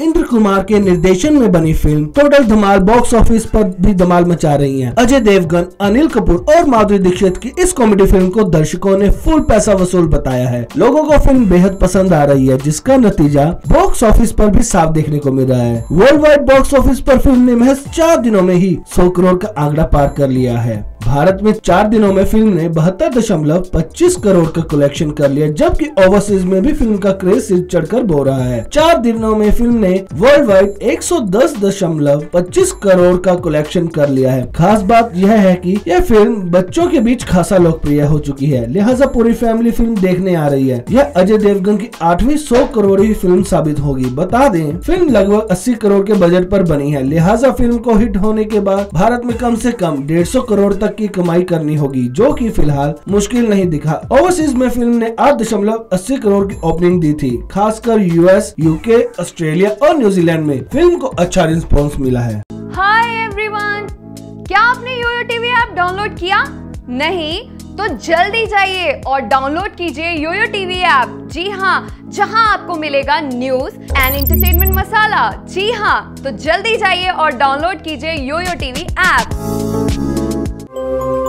इंद्र कुमार के निर्देशन में बनी film total Dhamaal box office पर भी धमाल मचा रही है। अजय देवगन, अनिल कपूर और माधुरी दीक्षित की इस कॉमेडी फिल्म को दर्शकों ने फुल पैसा वसूल बताया है। लोगों को फिल्म बेहद पसंद आ रही है, जिसका नतीजा बॉक्स ऑफिस पर भी साफ देखने को मिल रहा है। वर्ल्ड वाइड बॉक्स ऑफिस पर फिल्म ने महज 4 दिनों में ही 100 करोड़ का आंकड़ा पार कर लिया है। भारत में 4 दिनों में फिल्म ने 72.25 करोड़ का कलेक्शन कर लिया, जबकि ओवरसीज में भी फिल्म का क्रेज सिर चढ़कर बो रहा है। 4 दिनों में फिल्म ने वर्ल्ड वाइड 110.25 करोड़ का कलेक्शन कर लिया है। खास बात यह है कि यह फिल्म बच्चों के बीच खासा लोकप्रिय हो चुकी है, लिहाजा पूरी फैमिली फिल्म देखने आ रही है। यह अजय देवगन की 8वीं 100 करोड़ी फिल्म साबित होगी। बता दें, फिल्म लगभग 80 करोड़ के बजट पर बनी है, लिहाजा फिल्म को हिट होने के बाद भारत में कम से कम 150 करोड़ तक की कमाई करनी होगी, जो कि फिलहाल मुश्किल नहीं दिखा। ओवरसीज में फिल्म ने 8.80 करोड़ की ओपनिंग दी थी। खासकर यूएस, यूके, ऑस्ट्रेलिया और न्यूजीलैंड में फिल्म को अच्छा रिस्पॉन्स मिला है। हाय एवरीवन, क्या आपने योयो टीवी ऐप डाउनलोड किया? नहीं तो जल्दी जाइए और डाउनलोड कीजिए योयो टीवी ऐप। जी हाँ, जहां आपको मिलेगा न्यूज एंड एंटरटेनमेंट मसाला। जी हाँ, तो जल्दी जाइए और डाउनलोड कीजिए योयो टीवी ऐप।